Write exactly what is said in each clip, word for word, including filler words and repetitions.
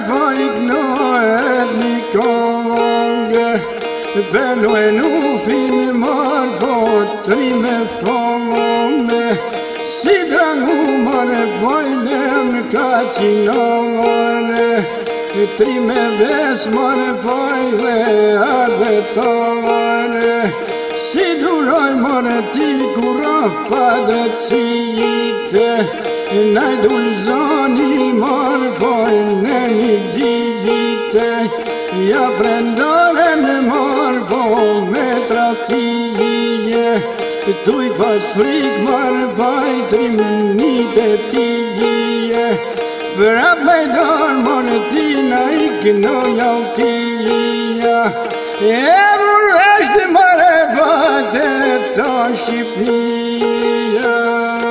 bajk në e një kongë, Belu e nufin marë po tri me fongë, Si drangu marë bajlem ka qinongë, Tri me ves marë bajle adhe tongë, Si duroj marë ti kura pa drecite, Naj dulzoni marë bajnë një dite, Ja prendaren marë po me tratije, Tuj pas frik marë bajtrim një të tije, Vrap me darë marë tina i këno jau tija, E vërreshtë marë bajtë ta Shqipnia.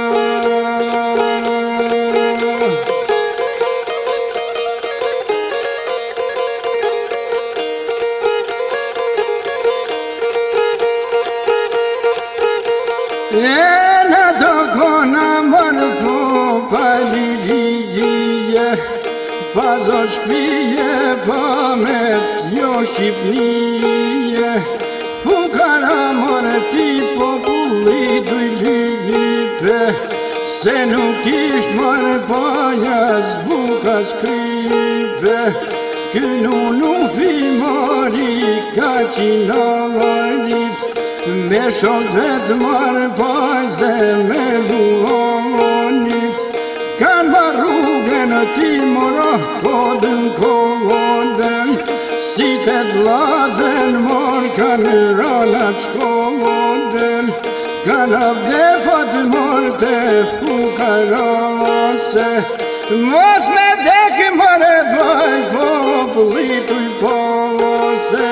E në do kona marë po pa lirije, Pa zo shpije pa me t'jo Shqipnije, Fukara marë ti populli duj lipe, Se nuk isht marë pa jazbuka skripe, Kënu nufi mari ka qina lajrit, Me shok dretë marë pajze me duonit, Kanë marë rrugën ti moro kodën kodën, Si të t'lazen marë kanë ranat shkodën, Kanë abdefat marë të fukarase, Mos me dekë marë bajt popullit uj pose.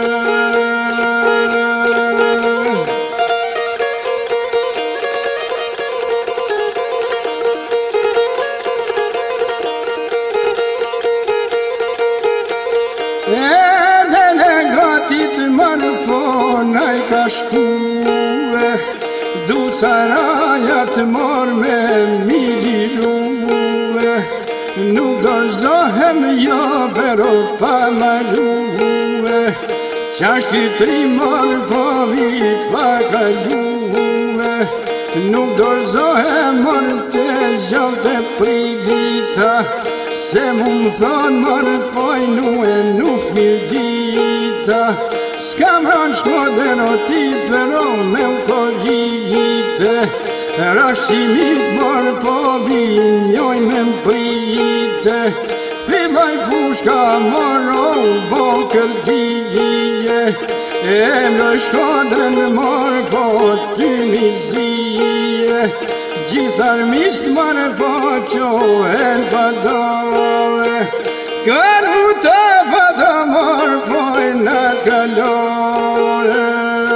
Edhe në gatit marë po naj ka shkuve, Du sarajat marë me miliruve, Nuk dorzohem jo pero pa maluve, Qashti tri marë po vi pa kaluve, Nuk dorzohem marë të gjallë të prigita, Se mu më thonë marë pojnu e nuk mirë dita, S'kam ranë shkoden o ti pero me u korite, Rashimit marë po vinjoj me më prite, Filloj pushka marë o bo kërdije, E më shkoden marë po ty mizije, Gjithar misht marë po qohen pa dole, Kënu të pa të marë poj në kalore.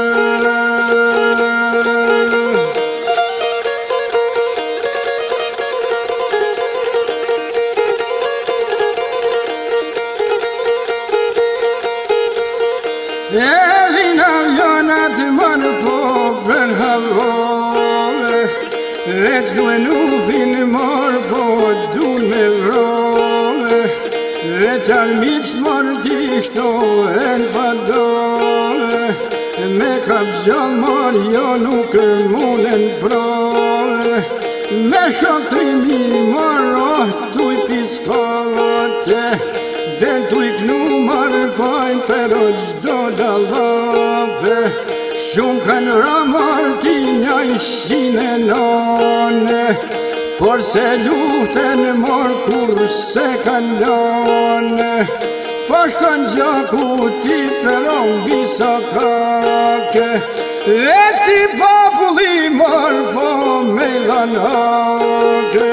E vina vjonat marë po për havore, Rec du e nufin marë po du me vrove, Rec armiq marë ti shtohen pa dole, Me kap gjall marë jo nuk munen prove, Me shok trimi marë oh tuj piskote, Del tuj knu marë pojnë pero gjdo dalape, Shumë kanë ramar ti nja ishine nane, Por se luftën morë kur se kanë lane, Po shkon gjaku ti peron bisa kake, E ti populli marë po me lanake.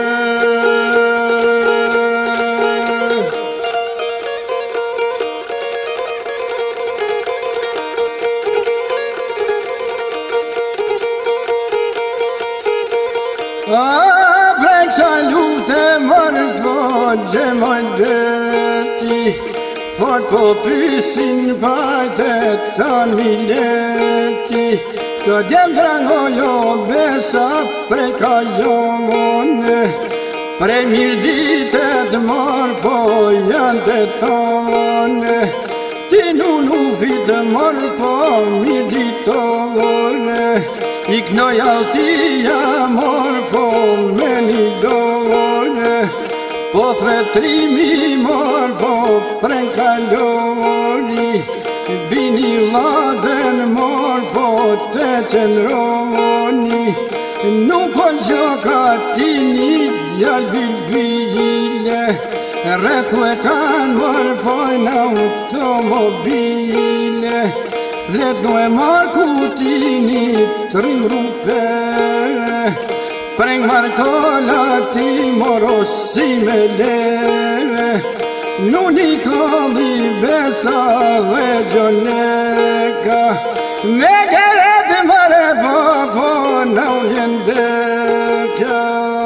A prek sa lufte marë po gjemoj deti, Fort po pysin pajtet ta mileti, Të djem drango jo besa preka jo mone, Prej mirë ditet marë po janë të tone, ti nu nu vitë marë po mirë ditore, i knoj altia marë po me një dore, po thretrimi marë po pren kalori, bini lazen marë po të qenroni, nuk po gjoka ti një djallë bilbile, rrethu e kanë marë pojnë automobile, flet nu e marë kutini trim rufe, preng marë kolla ti morosi me leve, nu një kolli besa dhe gjoneka, me geret mare po po në ujen dekja.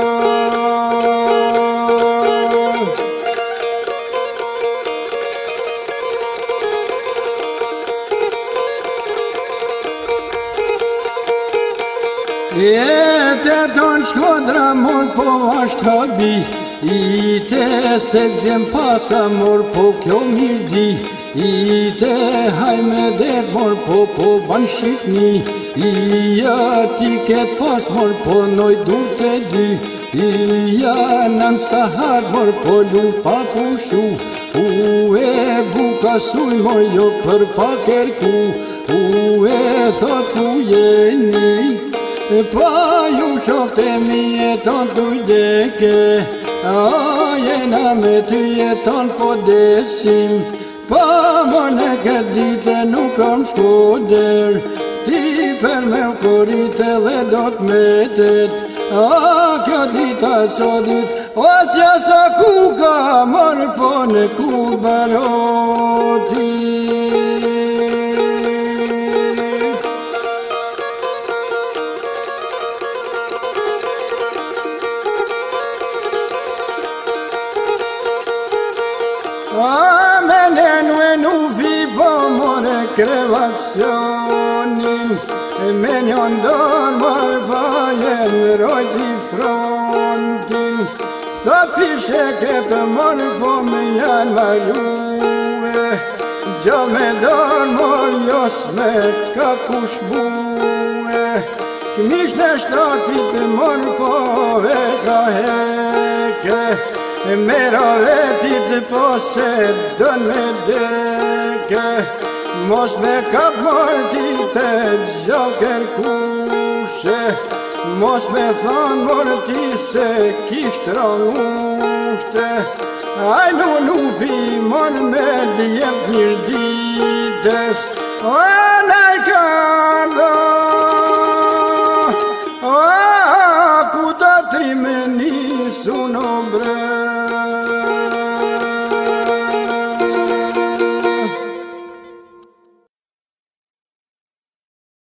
Jete ton shkodra mor po ashtë habi, ite se s'djem paska mor po kjo mirë di, ite hajme det mor po po ban shqipni, ija ti ket pas mor po noj dur të dy, ija nën sahat mor po luft pa pushu, u e buka suj mor jo për pa kerku, u e thot ku jeni, pa ju shokte mi jeton tujdeke, a jena me ty jeton po desim, pa mor në këtë dite nuk kam shkoder, ti për me u korite dhe do t'metet, a kjo dita sodit, osja sa kuka mor po në ku baroti. A me nenu e nu vi po more krevaksionin, me njon dorë marë pa jem rojti frontin, thot fishe këtë morë po me janë vajuve, gjall me dorë morë jos me ka kushbue, këmish në shtatit morë po ve ka heke, mera vetit po se dën me deke, mos me kap mortit e gjall kërkushe, mos me thonë morti se kisht rangushte, aj nu nu fi mor me djep njër dites, o naj kardo, o ku të trime nisu në bre.